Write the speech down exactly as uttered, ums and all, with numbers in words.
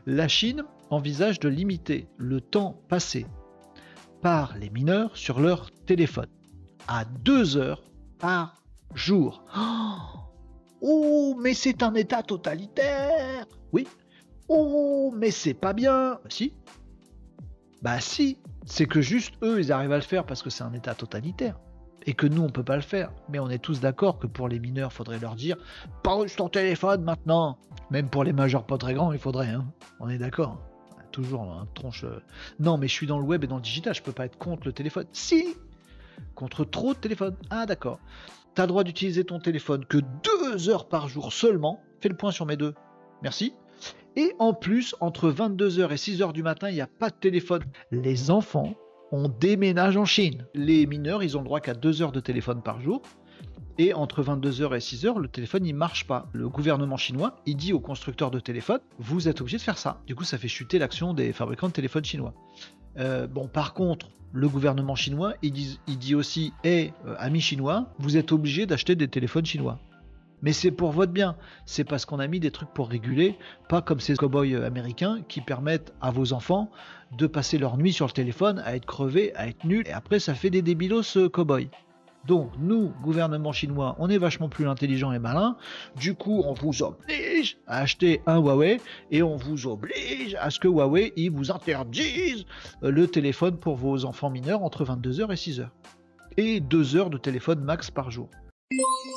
La Chine envisage de limiter le temps passé par les mineurs sur leur téléphone à deux heures par jour. Oh, mais c'est un État totalitaire. Oui. Oh, mais c'est pas bien. Si. Bah si. C'est que juste eux, ils arrivent à le faire parce que c'est un État totalitaire. Et que nous, on peut pas le faire. Mais on est tous d'accord que pour les mineurs, il faudrait leur dire « Pose ton téléphone maintenant !» Même pour les majeurs pas très grands, il faudrait. Hein. On est d'accord. Toujours un tronche... Non, mais je suis dans le web et dans le digital, je peux pas être contre le téléphone. Si. Contre trop de téléphones. Ah, d'accord. Tu as le droit d'utiliser ton téléphone que deux heures par jour seulement. Fais le point sur mes deux. Merci. Et en plus, entre vingt-deux heures et six heures du matin, il n'y a pas de téléphone. Les enfants, on déménage en Chine. Les mineurs, ils ont le droit qu'à deux heures de téléphone par jour. Et entre vingt-deux heures et six heures, le téléphone, il marche pas. Le gouvernement chinois, il dit aux constructeurs de téléphones, vous êtes obligés de faire ça. Du coup, ça fait chuter l'action des fabricants de téléphones chinois. Euh, bon, par contre, le gouvernement chinois, il dit, il dit aussi, hé, hey, euh, amis chinois, vous êtes obligés d'acheter des téléphones chinois. Mais c'est pour votre bien. C'est parce qu'on a mis des trucs pour réguler, pas comme ces cow-boys américains qui permettent à vos enfants de passer leur nuit sur le téléphone, à être crevés, à être nuls, et après ça fait des débilos ce cow-boy. Donc nous, gouvernement chinois, on est vachement plus intelligent et malin. Du coup, on vous oblige à acheter un Huawei et on vous oblige à ce que Huawei il vous interdise le téléphone pour vos enfants mineurs entre vingt-deux heures et six heures. Et deux heures de téléphone max par jour.